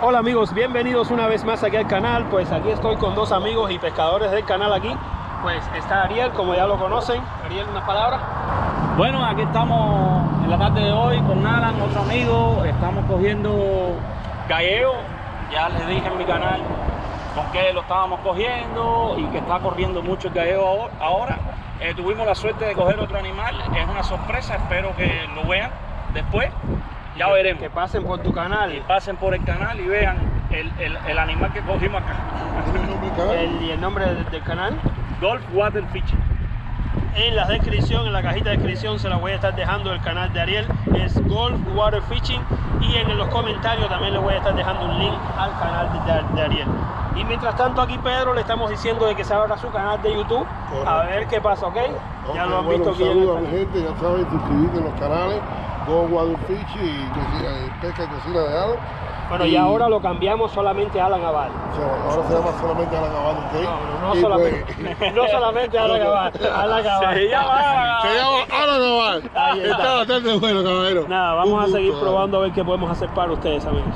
Hola amigos, bienvenidos una vez más aquí al canal. Pues aquí estoy con dos amigos y pescadores del canal aquí. Pues está Ariel, como ya lo conocen. Ariel, unas palabras. Bueno, aquí estamos en la tarde de hoy con Alan, otro amigo. Estamos cogiendo gallego. Ya les dije en mi canal con qué lo estábamos cogiendo y que está corriendo mucho el gallego ahora. Tuvimos la suerte de coger otro animal. Es una sorpresa, espero que lo vean después. Ya veremos. Que pasen por tu canal. Y pasen por el canal y vean el animal que cogimos acá. ¿Y el nombre del canal? Gulf Water Fishing. En la descripción, en la cajita de descripción se la voy a estar dejando el canal de Ariel. Es Gulf Water Fishing. Y en los comentarios también les voy a estar dejando un link al canal de Ariel. Y mientras tanto aquí Pedro le estamos diciendo de que se abra su canal de YouTube. Correcto. A ver qué pasa, ¿ok? Ya lo han bueno, visto aquí. saludos a mi gente, ya saben, suscribirte en los canales Gulf Water Fishing y Pesca y Cocina de Alan. Bueno, y ahora lo cambiamos solamente a Alan Abad. Ahora se llama solamente Alan Abad, ¿ok? No Y solamente, pues, no solamente Alan Abad. Alan Abad. Se llama se llama Alan Abad. Ahí está. Está bastante bueno, caballero. Nada, vamos a Un seguir gusto, probando a ver qué podemos hacer para ustedes, amigos.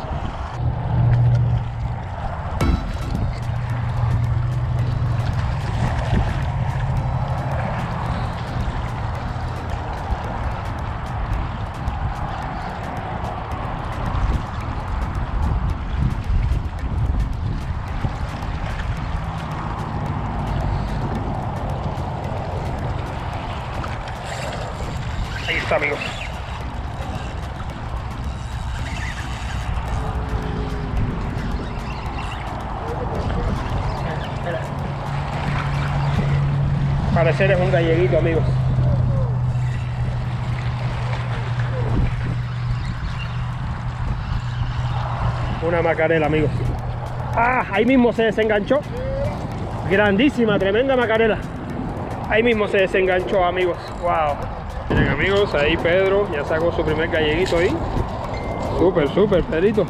Ahí está, amigos. Parecer es un galleguito, amigos. Una macarela, amigos. Ah, ahí mismo se desenganchó. Grandísima, tremenda macarela. Ahí mismo se desenganchó, amigos. Wow. Miren, amigos, ahí Pedro ya sacó su primer galleguito ahí. Súper, súper, Pedrito.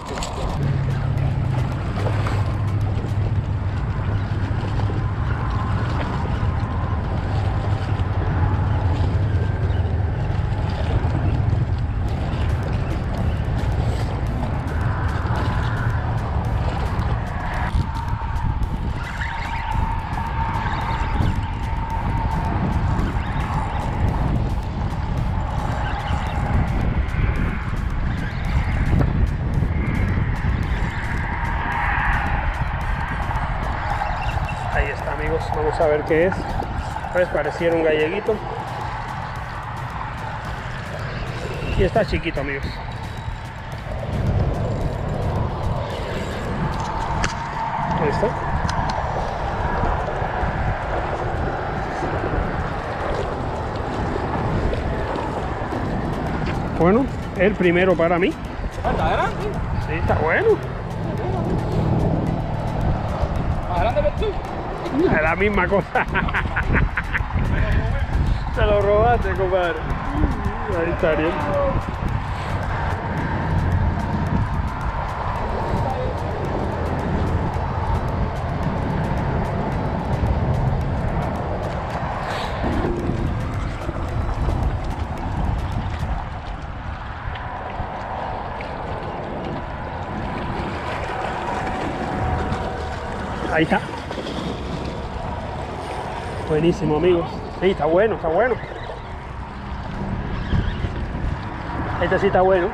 Ahí está, amigos, vamos a ver qué es. Pues pareciera un galleguito. Y está chiquito, amigos. Ahí está. Bueno, el primero para mí. ¿Está grande? Sí, está bueno. ¿Más grande que tú? Es la misma cosa. Te lo robaste, compadre. Ahí está Ariel. Ahí está. Buenísimo, amigos. Sí, está bueno, está bueno. Este sí está bueno.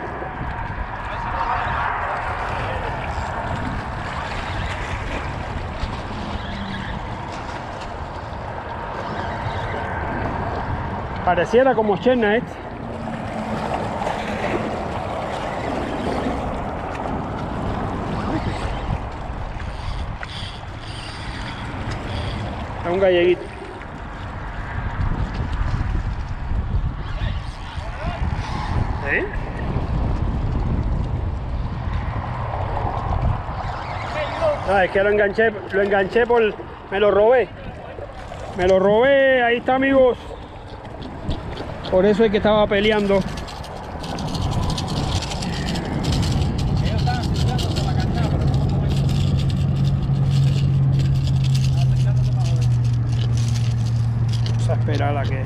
Pareciera como cherna este. Es un galleguito. ¿Eh? Ah, es que lo enganché por... Me lo robé. Me lo robé, ahí está, amigos. Por eso es que estaba peleando. Vamos a esperar a que...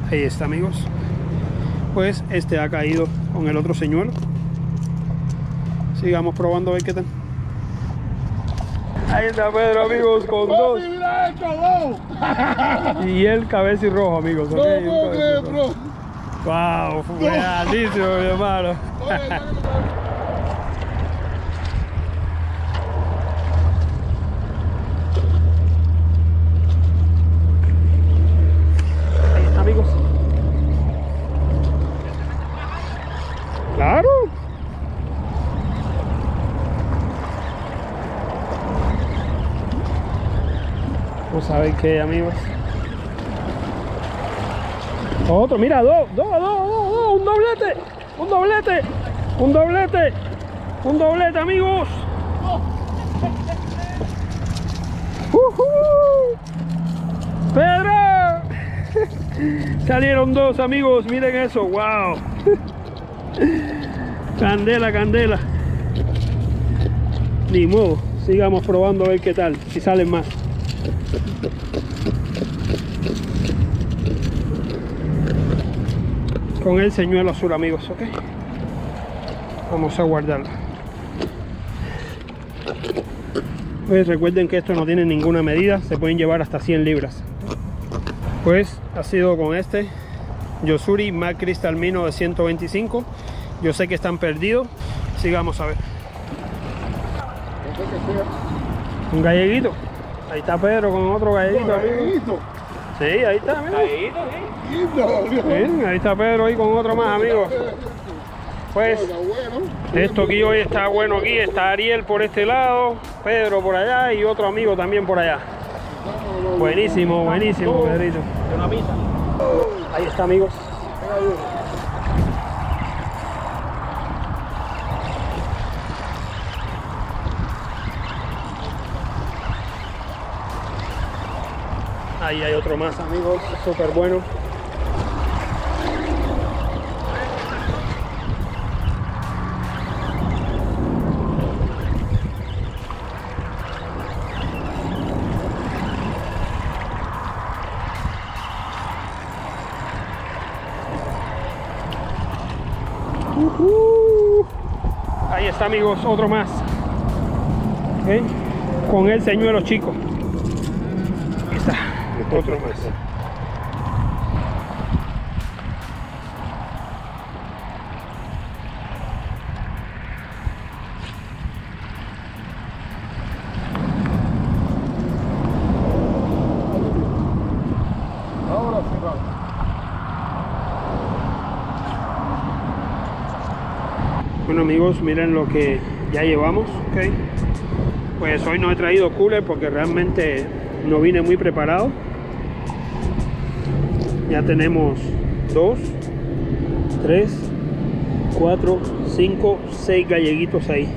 Ahí está, amigos. Pues este ha caído con el otro señuelo. Sigamos probando a ver qué tal. Ahí está Pedro, amigos, con dos. Mira esto, dos. Y el cabeza y rojo, amigos. No puedo creer, bro. Wow, fue grandísimo, mi hermano. Ahí está, amigos. Claro. Vamos a ver qué, amigos. Otro, mira, dos, un doblete, un doblete, amigos. ¡Pedro! Salieron dos, amigos, miren eso, wow. Candela, candela. Ni modo, sigamos probando a ver qué tal, si salen más. Con el señuelo azul, amigos, ok. Vamos a guardarlo. Pues recuerden que esto no tiene ninguna medida, se pueden llevar hasta 100 libras. Pues ha sido con este Yo-Zuri McCrystal 1925. Yo sé que están perdidos. Sigamos a ver. Un galleguito. Ahí está Pedro con otro galleguito, amigo. Sí, ahí está, amigo. Bien, ahí está Pedro ahí con otro más, amigos. Pues esto aquí hoy está bueno aquí. Está Ariel por este lado, Pedro por allá y otro amigo también por allá. Buenísimo, buenísimo, Pedrito. Ahí está, amigos. Ahí hay otro más, amigos, súper bueno. Ahí está, amigos, otro más. ¿Okay? Con el señuelo chico. Ahí está. Otro más. Ahora sí va. Bueno, amigos, miren lo que ya llevamos, ¿ok? Pues hoy no he traído cooler porque realmente no vine muy preparado. Ya tenemos 2, 3, 4, 5, 6 galleguitos ahí.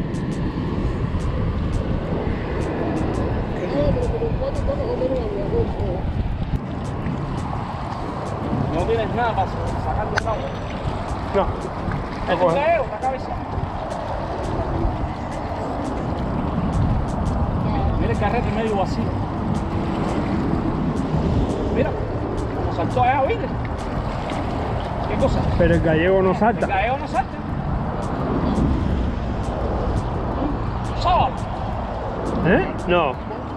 No tienes nada para sacar de agua. No. ¿Es un gallo, la cabeza? Mira el carrete medio vacío. Mira, como saltó allá, ¿viste? ¿Qué cosa? Pero el gallego no El salta. gallego no salta. ¿Sábado? ¿Eh? No.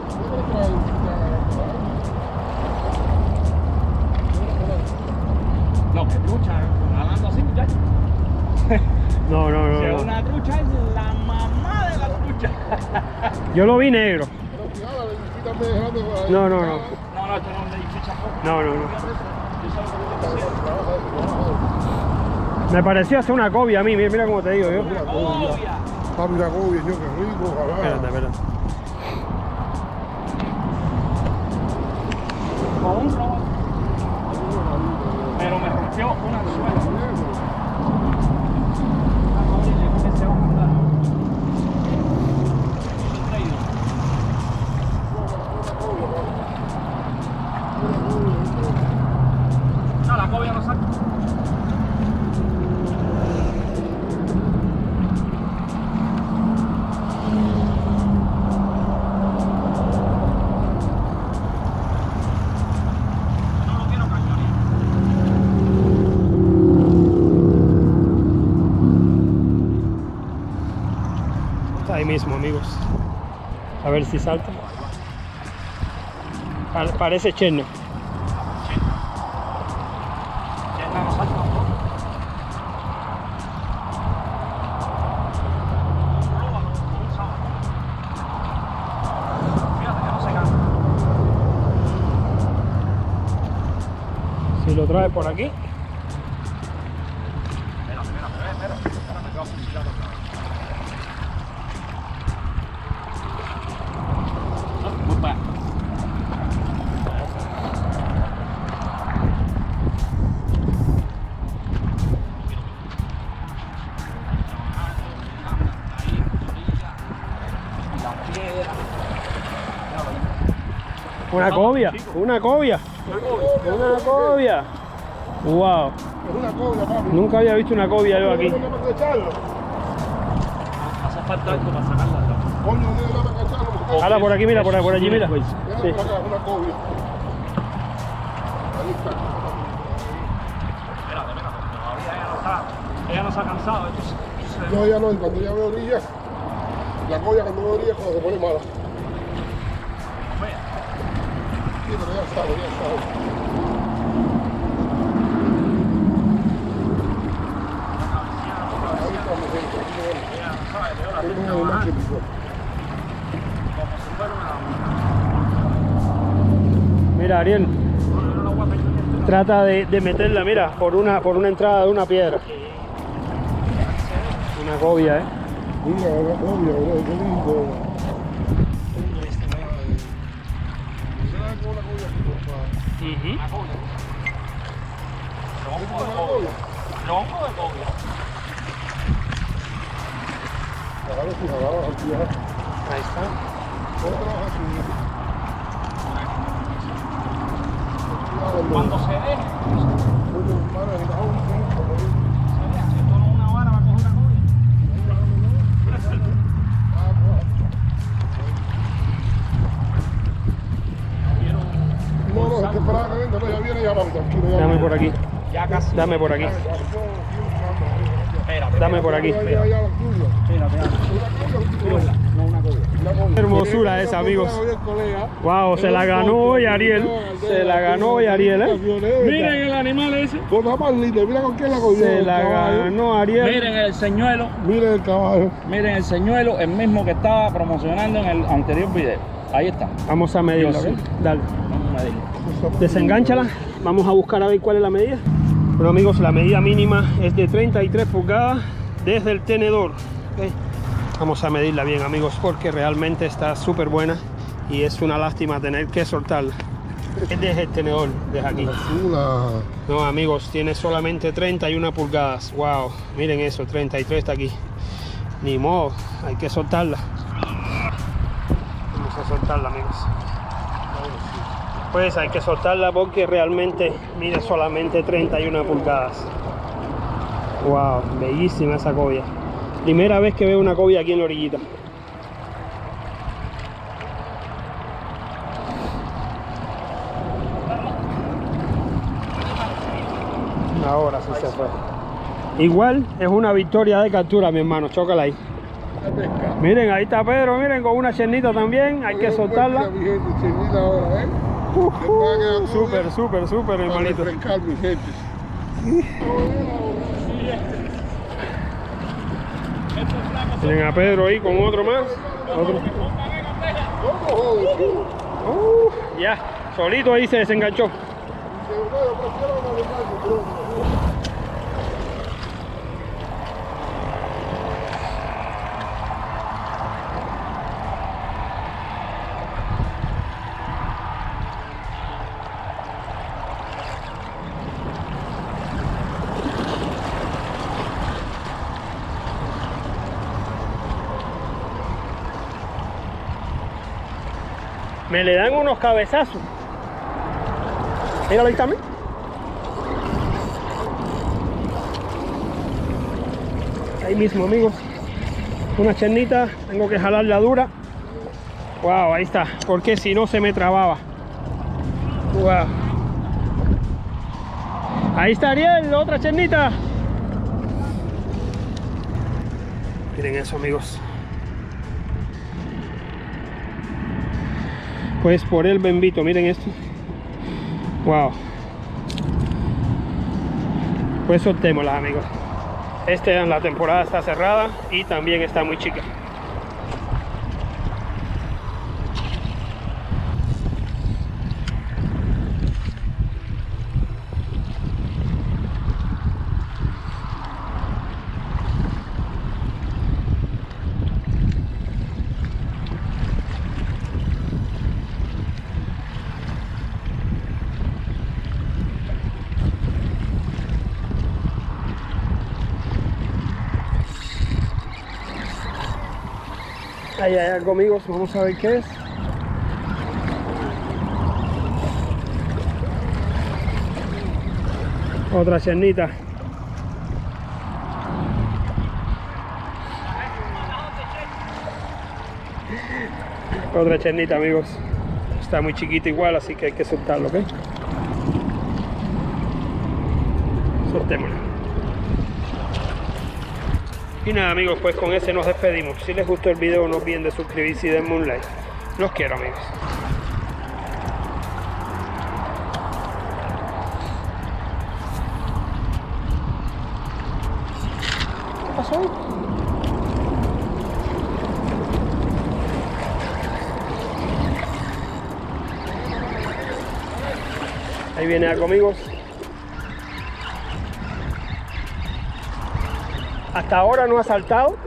No, que trucha, hablando así, muchachos. No, no, no, Si es no. una trucha, es la mamá de la trucha. Yo lo vi negro. Pero cuidado, la visita me dejando por ahí. No, no, no. No, esto no es de ficha. No, no, no. Yo sé lo que te Me pareció hacer una cobia a mí. Mira, mira cómo te digo yo. Obvia. Papi, la cobia, yo qué rico, ojalá. Espérate, espérate. Con un robot. Pero me rompió una suela. No, la cobia no saca. No quiero cañones. A ver si salta. Parece cherna. Cherna no salta. Fíjate que no se cansa. Si lo trae por aquí. Ahora me quedo fusilado otra vez. Muy para allá. Una cobia, una cobia. Una cobia. Wow. Es una cobia, papi. Nunca había visto una cobia yo aquí. No tenemos que echarlo. Hace falta esto para sacarla. Coño, no tenemos que echarlo. porque- Ahora por aquí, mira, por allí, mira. Mira Sí. por acá, una cobia. Ahí está. Espérate, todavía ella no se ha cansado. No, ya no, y cuando ya veo orilla, la cobia cuando veo orilla es cuando se pone mala. Sí, pero ya sabe, ya sabe. Ahí estamos, gente. Es un animal que pisó. Mira, Ariel. Trata de meterla, mira, por una entrada de una piedra. Una cobia, Mira, una cobia, bro, qué lindo. ¿Será que una cobia aquí, papá? Tronco de cobia. Claro, si jalaba aquí, ya. Ahí está. Otras aquí. Cuando se deje, Coño, hermano, el cajón, si esto no es una vara, va a coger una cobia. No, no, es que para que venga, no, ya viene, ya vamos, tranquilo. ya Dame viene. por aquí. Ya casi. Dame por aquí. Espérate. Dame por aquí. Ya, ya, ya, la tuya. Espérate. No una cobia. La cobia. Hermosura esa, amigos. Wow, se la ganó hoy Ariel. Se la ganó hoy Ariel, Miren el animal ese. Cosa más linda, mira con quién la cogió. Se el la caballo. ganó Ariel. Miren el señuelo. Miren el caballo. Miren el señuelo, el mismo que estaba promocionando en el anterior video. Ahí está. Vamos a medirla, Yo sí. ¿ok? Dale. Vamos a medirlo. Desengánchala. Vamos a buscar a ver cuál es la medida. Bueno, amigos, la medida mínima es de 33 pulgadas desde el tenedor. ¿Ok? Vamos a medirla bien, amigos, porque realmente está súper buena y es una lástima tener que soltarla. Desde el tenedor, desde aquí. Chula. No, amigos, tiene solamente 31 pulgadas. Wow, miren eso, 33 está aquí. Ni modo, hay que soltarla. Vamos a soltarla, amigos. Pues hay que soltarla porque realmente mide solamente 31 pulgadas. Wow, bellísima esa cobia. Primera vez que veo una cobia aquí en la orillita. Ahora sí se fue. Igual es una victoria de captura, mi hermano. Chócala ahí. Miren, ahí está Pedro, miren, con una chernita también. Hay que soltarla. Mi gente, chenita ahora, ¿eh? Súper, súper, súper, Para hermanito. refrescar, mi gente. Tienen a Pedro ahí con otro más. Otro. Ya, solito ahí se desenganchó. Me le dan unos cabezazos. Míralo ahí también. Ahí mismo, amigos. Una chernita. Tengo que jalarla dura. Wow, ahí está. Porque si no se me trababa. Wow. Ahí está Ariel, otra chernita. Miren eso, amigos. Pues por el bendito, miren esto. Wow. Pues soltémosla, amigos. La temporada está cerrada y también está muy chica. Ahí hay algo, amigos, vamos a ver qué es. Otra chernita. Otra chernita, amigos. Está muy chiquita igual, así que hay que soltarlo, ¿ok? Soltémoslo. Y nada, amigos, pues con ese nos despedimos. Si les gustó el video, no olviden de suscribirse y denme un like. Los quiero, amigos. ¿Qué pasó? Ahí viene algo, amigos. Hasta ahora no ha saltado.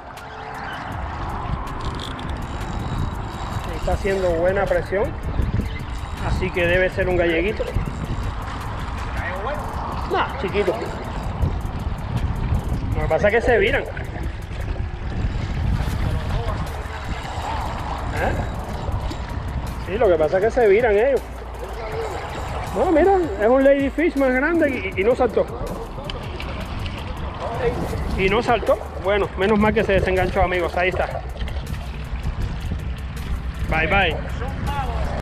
Está haciendo buena presión. Así que debe ser un galleguito. No, chiquito. Lo que pasa es que se viran. Sí, lo que pasa es que se viran ellos. No, mira, es un ladyfish más grande y no saltó. Y no saltó. Bueno, menos mal que se desenganchó, amigos. Ahí está. Bye, bye.